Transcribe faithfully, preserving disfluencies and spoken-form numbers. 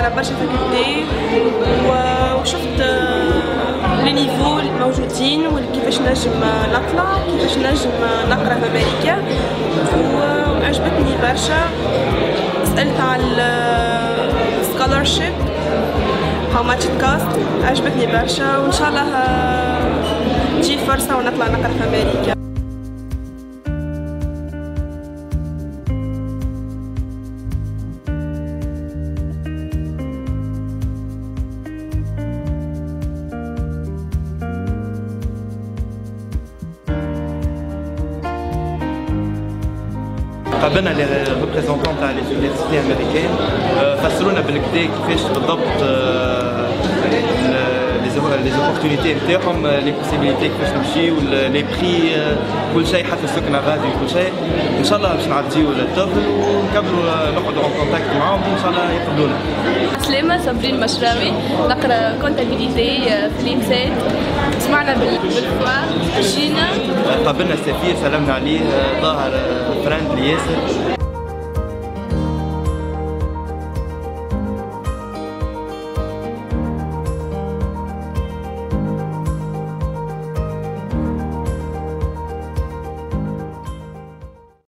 على برشا فاكولتي وشفت لي نيفو الموجودين وكيفاش نجم نطلع كيفاش نجم نقرا في امريكا وعجبتني برشا. سألت على السكولارشيب هاو ماتش كاست عجبتني برشا وان شاء الله تجي فرصة ونطلع نقرا في امريكا. قابلنا لي ريبريزونتون تاع لي يونيفرسيتي امريكان فسرونا بالكدا كيفاش بالضبط لي زوبورتونيتي نتاعهم لي بوسيبيليتي كيفاش نمشيو لي بري كل شيء حتى السكنه غادي وكل شيء. ان شاء الله باش نعديو للطفل ونكملوا نقعدوا اون كونتاكت معاهم وان شاء الله يقبلونا. سلامة صابرين مشراوي نقرا كونتابيليتي في لينسيت. سمعنا بالفوار جينا قابلنا السفير سلمنا عليه ظاهر فريندلي ياسر.